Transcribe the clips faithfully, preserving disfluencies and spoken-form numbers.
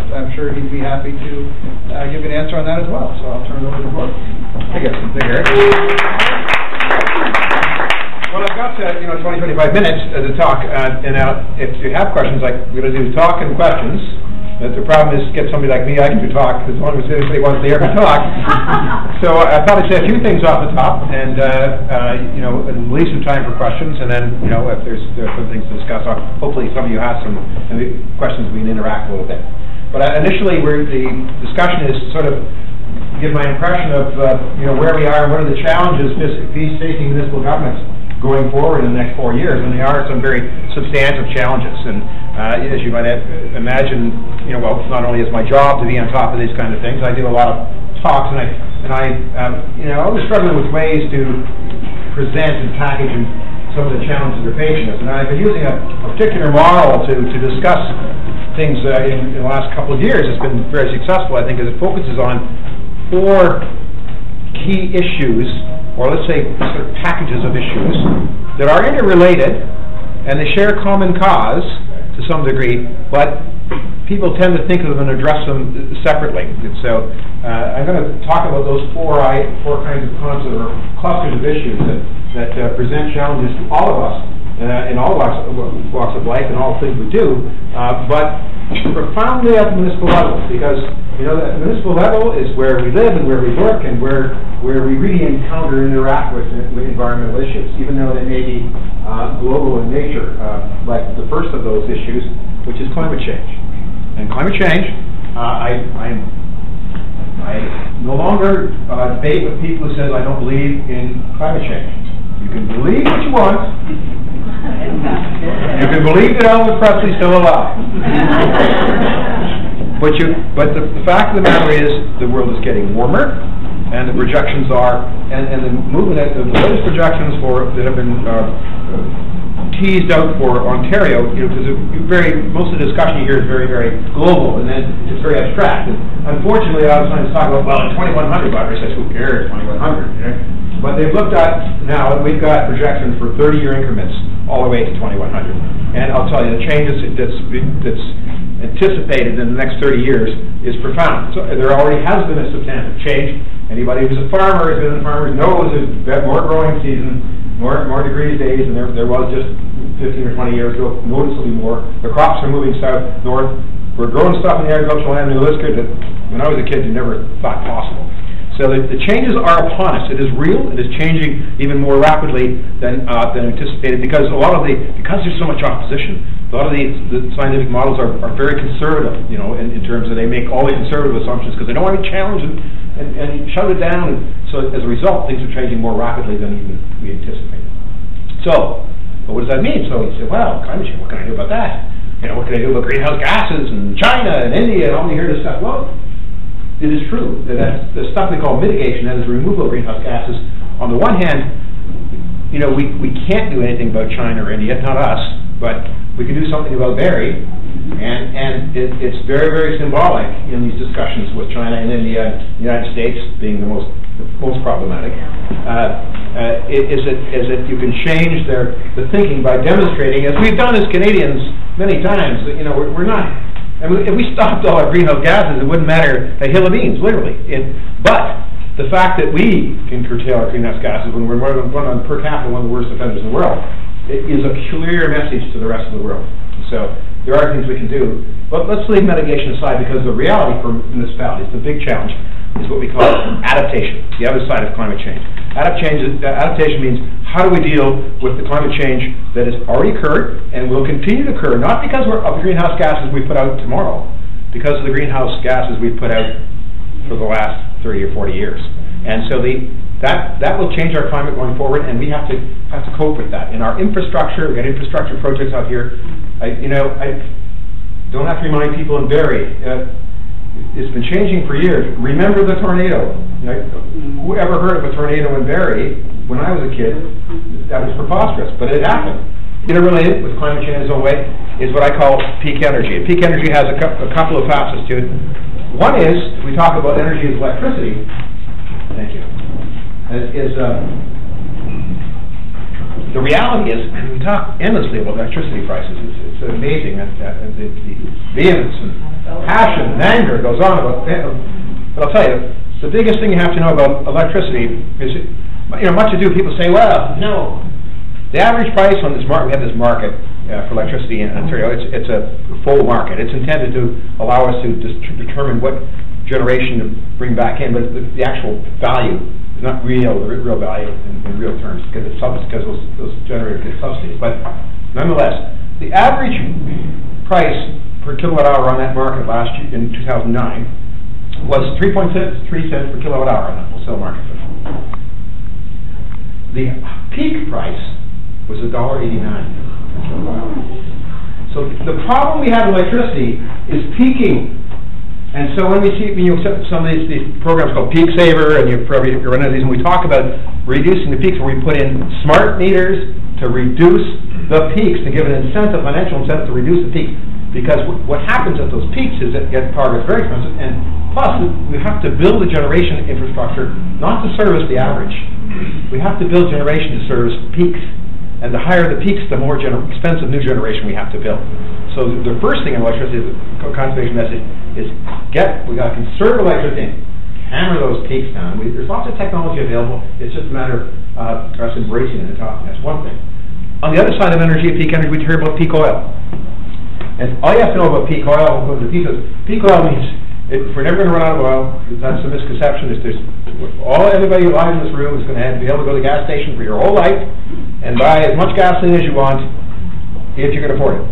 I'm sure he'd be happy to uh, give an answer on that as well. So I'll turn it over to Gord. Thank you. Thank you, Eric. Well, I've got uh, you know twenty, twenty-five minutes uh, to talk, uh, and uh, if you have questions, like we're going to do talk and questions. But the problem is, get somebody like me, I can do talk, as long as anybody wants to hear me talk. So uh, I thought I'd say a few things off the top, and uh, uh, you know, and leave some time for questions, and then you know, if there's there's some things to discuss, uh, hopefully some of you have some uh, questions we can interact a little bit. But uh, initially, we're, the discussion is sort of give my impression of uh, you know where we are and what are the challenges facing municipal governments going forward in the next four years, and there are some very substantive challenges. And uh, as you might imagine, you know, well, not only is my job to be on top of these kind of things, I do a lot of talks, and I, and I, um, you know, I was struggling with ways to present and package and some of the challenges they're facing us. And I've been using a, a particular model to to discuss things uh, in, in the last couple of years. It's been very successful, I think, as it focuses on four key issues, or let's say sort of packages of issues that are interrelated and they share common cause to some degree, but people tend to think of them and address them separately. And so uh, I'm going to talk about those four, I, four kinds of concepts or clusters of issues that, that uh, present challenges to all of us uh, in all walks of, walks of life and all things we do, uh, but profoundly at the municipal level, because you know the municipal level is where we live and where we work and where where we really encounter and interact with, with environmental issues, even though they may be uh, global in nature, uh, like the first of those issues, which is climate change. And climate change, uh, I, I I no longer uh, debate with people who say I don't believe in climate change. You can believe what you want. You can believe that Elvis Presley's still alive. But you, but the, the fact of the matter is, the world is getting warmer, and the projections are, and, and the movement, the latest projections for that have been uh, teased out for Ontario, you know, because very most of the discussion here is very, very global, and then it's very abstract. And unfortunately, I was trying to talk about, well, in twenty-one hundred, but I said, who cares, twenty-one hundred? You know? But they've looked at now, and we've got projections for thirty-year increments all the way to twenty-one hundred. And I'll tell you, the changes that's that's anticipated in the next thirty years is profound. So there already has been a substantive change. Anybody who's a farmer, has been a farmer, knows there's more growing season, more more degrees days, and there there was just fifteen or twenty years ago, noticeably more. The crops are moving south, north. We're growing stuff in the agricultural land in Alaska that when I was a kid you never thought possible. So the, the changes are upon us. It is real. It is changing even more rapidly than uh, than anticipated, because a lot of the because there's so much opposition. A lot of the, the scientific models are, are very conservative, you know, in, in terms of they make all the conservative assumptions because they don't want to be challenged and, and, and shut it down. And so as a result, things are changing more rapidly than even we anticipated. So, well, what does that mean? So you say, well, climate change. What can I do about that? You know, what can I do about greenhouse gases and China and India and all you hear this stuff? Well, it is true that that's the stuff we call mitigation, that is the removal of greenhouse gases. On the one hand, you know, we, we can't do anything about China or India, not us, but we can do something about Barrie, and, and it, it's very, very symbolic in these discussions with China and India, the United States being the most most problematic. Uh, uh, is, it, is it you can change their the thinking by demonstrating, as we've done as Canadians many times, that, you know, we're, we're not. And if we stopped all our greenhouse gases, it wouldn't matter a hill of beans, literally. It, but the fact that we can curtail our greenhouse gases when we're one, one on per capita one of the worst offenders in the world, it is a clear message to the rest of the world. So there are things we can do. But let's leave mitigation aside, because the reality for municipalities, the big challenge, is what we call adaptation, the other side of climate change. Adaptation, adaptation means how do we deal with the climate change that has already occurred and will continue to occur, not because we're, of the greenhouse gases we put out tomorrow, because of the greenhouse gases we've put out for the last thirty or forty years. And so the, that, that will change our climate going forward, and we have to have to cope with that. In our infrastructure, we've got infrastructure projects out here. I, you know, I don't have to remind people in Barrie, uh, it's been changing for years. Remember the tornado. You know, whoever heard of a tornado in Barrie when I was a kid? That was preposterous, but it happened. Interrelated with climate change in its own way is what I call peak energy. And peak energy has a, cu a couple of facets to it. One is, if we talk about energy as electricity, thank you, is, is uh, the reality is, and we talk endlessly about electricity prices. It's, it's amazing that, that the, the vehemence and passion and anger goes on about. But I'll tell you, the biggest thing you have to know about electricity is, you know, much ado people say, well, no, the average price on this market, we have this market uh, for electricity in Ontario, it's, it's a full market. It's intended to allow us to dis determine what generation to bring back in, but the, the actual value is not real, the real value in, in real terms, because it's because those, those generators get subsidies. But nonetheless, the average price per kilowatt hour on that market last year, in two thousand nine, was three point six three cents per kilowatt hour on the wholesale market. The peak price was a dollar eighty-nine per kilowatt hour. So the problem we have with electricity is peaking. And so when we see, you know, some of these, these programs called Peak Saver, and you've probably you're running these, and we talk about reducing the peaks, where we put in smart meters to reduce the peaks, to give an incentive, financial incentive to reduce the peaks. Because what happens at those peaks is that get power gets very expensive, and plus we have to build a generation infrastructure not to service the average. We have to build generation to service peaks, and the higher the peaks, the more expensive new generation we have to build. So the first thing in electricity, the conservation message, is get, we got to conserve electricity, hammer those peaks down. We, there's lots of technology available. It's just a matter of uh, us embracing it and talking. That's one thing. On the other side of energy, peak energy, we hear about peak oil. And all you have to know about peak oil, we'll go to the pieces. Peak oil means if we're never going to run out of oil. That's a misconception. Is there's all everybody alive in this room is going to have to be able to go to the gas station for your whole life and buy as much gasoline as you want if you can afford it.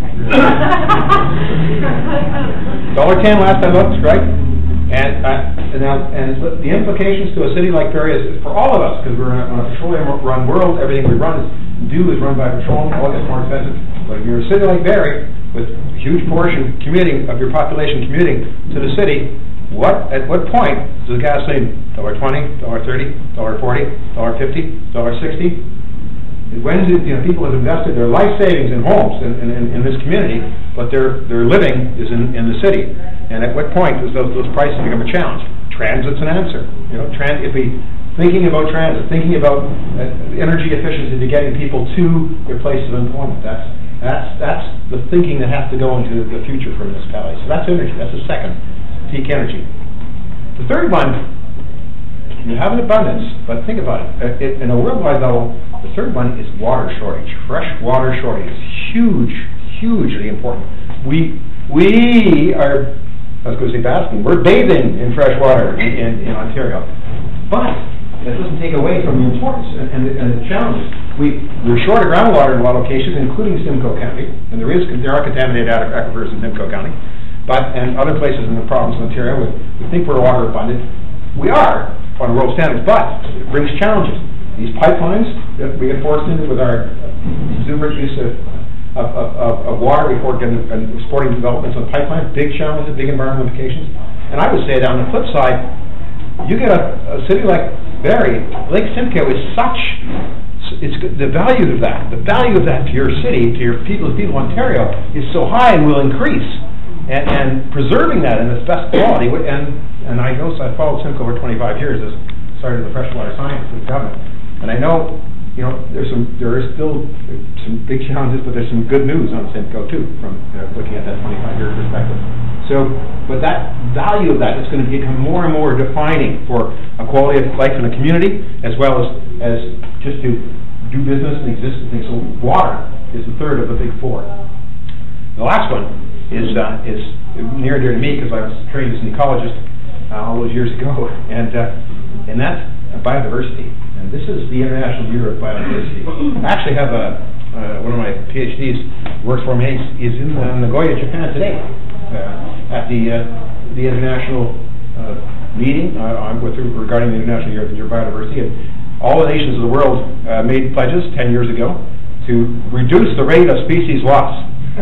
Dollar ten last time up, right? And uh, and, now, and the implications to a city like Barrie is for all of us, because we're on a petroleum-run world. Everything we run is do is run by petroleum. All gets more expensive. But if you're a city like Barrie, with a huge portion commuting of your population commuting to the city, what at what point does the gasoline dollar twenty, dollar thirty, dollar forty, dollar fifty, dollar sixty? When do, you know, people have invested their life savings in homes in, in, in this community, but their their living is in, in the city. And at what point does those, those prices become a challenge? Transit's an answer. You know, trans if we thinking about transit, thinking about uh, energy efficiency to getting people to their places of employment. That's that's that's the thinking that has to go into the future for municipalities. So that's energy. That's the second, peak energy. The third one, you have an abundance, but think about it. Uh, it in a worldwide level, the third one is water shortage. Fresh water shortage is huge, hugely important. We we are, I was going to say basking, we're bathing in fresh water in, in, in Ontario. But that doesn't take away from the importance and, and, the, and the challenges. We, we're short of groundwater in a lot of locations, including Simcoe County, and there is there are contaminated aquifers in Simcoe County, but and other places in the province of Ontario. We, we think we're water abundant. We are on world standards, but it brings challenges. These pipelines that we get forced into with our exuberant use of, of, of, of water, we fork in and supporting developments on pipelines, big challenges, big environmental implications. And I would say that on the flip side, you get a, a city like Barrie, Lake Simcoe is such, it's the value of that, the value of that to your city, to your people, to people of Ontario, is so high and will increase. And, and preserving that in its best quality, and and I know, so I followed Simcoe for twenty-five years as started the freshwater science with government, and I know, you know, there's some there is still some big challenges, but there's some good news on Simcoe too, from you know, looking at that twenty-five year perspective. So, but that value of that is going to become more and more defining for a quality of life in a community, as well as as just to do business and exist and things. So, water is the third of the big four. The last one is uh, is near and dear to me because I was trained as an ecologist uh, all those years ago, and uh, and that's biodiversity. And this is the International Year of Biodiversity. I actually have a uh, one of my PhDs works for me. He's in uh, Nagoya, Japan today uh, at the uh, the international uh, meeting uh, with regarding the International Year of Biodiversity. And all the nations of the world uh, made pledges ten years ago to reduce the rate of species loss.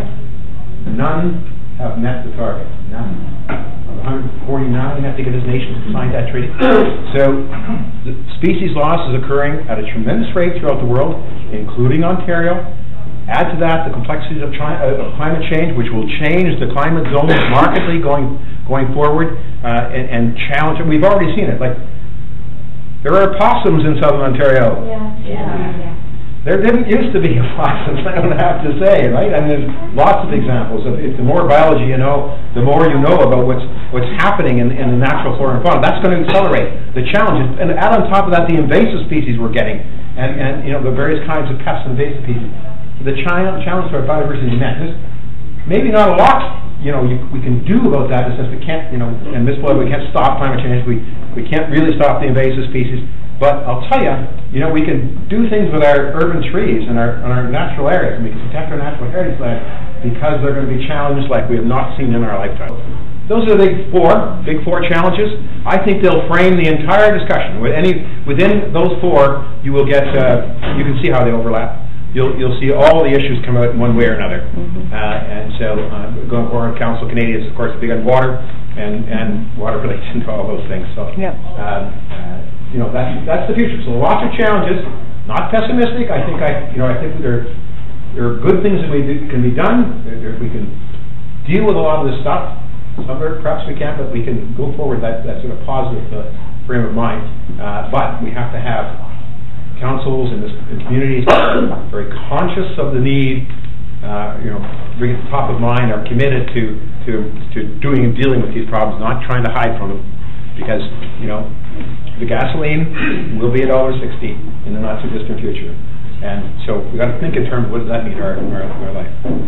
None have met the target. None. Of one hundred forty-nine African nations signed that treaty. So, the species loss is occurring at a tremendous rate throughout the world, including Ontario. Add to that the complexities of, chi uh, of climate change, which will change the climate zones markedly going going forward, uh, and, and challenge it. We've already seen it. Like, there are possums in southern Ontario. Yeah. Yeah. There didn't used to be a faucet, I don't have to say, right? And there's lots of examples of if the more biology you know, the more you know about what's what's happening in, in the natural flora and fauna. That's going to accelerate the challenges. And add on top of that the invasive species we're getting, and, and you know the various kinds of pests and invasive species. The challenge challenge for biodiversity net. There's maybe not a lot, you know, you, we can do about that. Since we can't, you know, and this way we can't stop climate change. We we can't really stop the invasive species. But I'll tell you, you know, we can do things with our urban trees and our, and our natural areas, and we can protect our natural heritage land because they're going to be challenges like we have not seen in our lifetime. Those are the big four, big four challenges. I think they'll frame the entire discussion. With any, within those four, you will get, uh, you can see how they overlap. You'll, you'll see all the issues come out in one way or another. Mm-hmm. uh, and so, uh, going forward, Council Canadian is, of course, big on water, and, and water relates into all those things. So, yeah. um, uh, you know, that's, that's the future. So lots of challenges, not pessimistic. I think I, you know, I think there, there are good things that we do, can be done. There, there, we can deal with a lot of this stuff. Some of it perhaps we can't, but we can go forward that, that sort of positive uh, frame of mind. Uh, but we have to have councils and, this, and communities are very conscious of the need, uh, you know, bring it to the top of mind, are committed to, to, to doing and dealing with these problems, not trying to hide from them. Because, you know, the gasoline will be a dollar sixty in the not too distant future. And so we've got to think in terms of what does that mean in our, in our, in our life.